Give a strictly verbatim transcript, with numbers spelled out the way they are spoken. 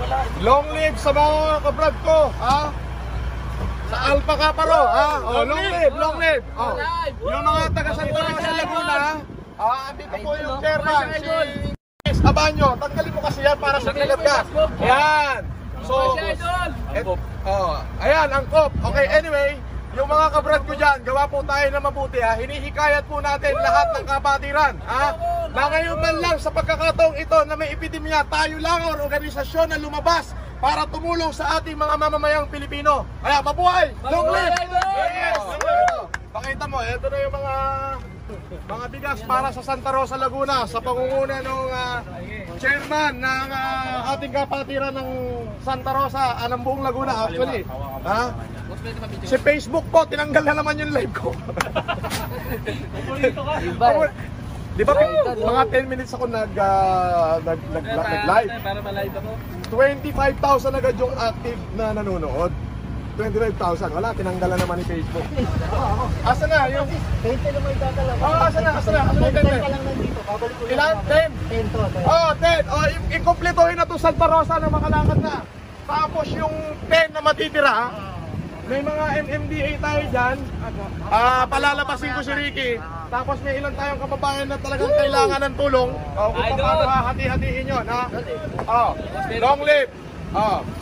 Long live sa mga kabrad ko, ha? Sa Alpha Caparo, ha? Oh, long live, long live. Oh. Yung mga taga Santa Rosa Laguna, ha? Ah, andito po yung chairman, si Abanyo. Tanggalin mo kasi yan para sa kilat ka. Ayan. So, et, oh, ayan, angkop. Okay, anyway, yung mga kabrad ko dyan, gawa po tayo na mabuti, ha? Hinihikayat po natin lahat ng kapatiran, ha? Na ngayon man lang sa pagkakataong ito na may epidemya, tayo lang ang organisasyon na lumabas para tumulong sa ating mga mamamayang Pilipino. Kaya mabuhay! Long live! Yes! Pakita mo, ito na yung mga mga bigas para sa Santa Rosa Laguna sa pangunguna ng uh, chairman ng uh, ating kapatiran ng Santa Rosa, uh, ng buong Laguna actually. Ha? Si Facebook po, tinanggal na naman yung live ko. Di ba mga ten minutes ako nag, uh, nag, nag, nag, nag-live? Para ma-live ako. twenty-five thousand agad yung active na nanonood. twenty-five thousand. Wala, tinanggal na naman ni Facebook. Asa na yung... twenty lang may dadala. Oo, asa na, asa na. Asa na yung ten? ten lang nandito. Ilan? ten? ten to. Oo, ten. O, i-completohin na to Santa Rosa na makalakad na. Tapos yung ten na matitira, may mga M M D A tayo dyan. Ah, palalabasin ko si Ricky. Tapos may ilan tayong kababayan na talagang kailangan ng tulong. O, kung paano hati-hatiin yun, ha? Oh, long live. Oh.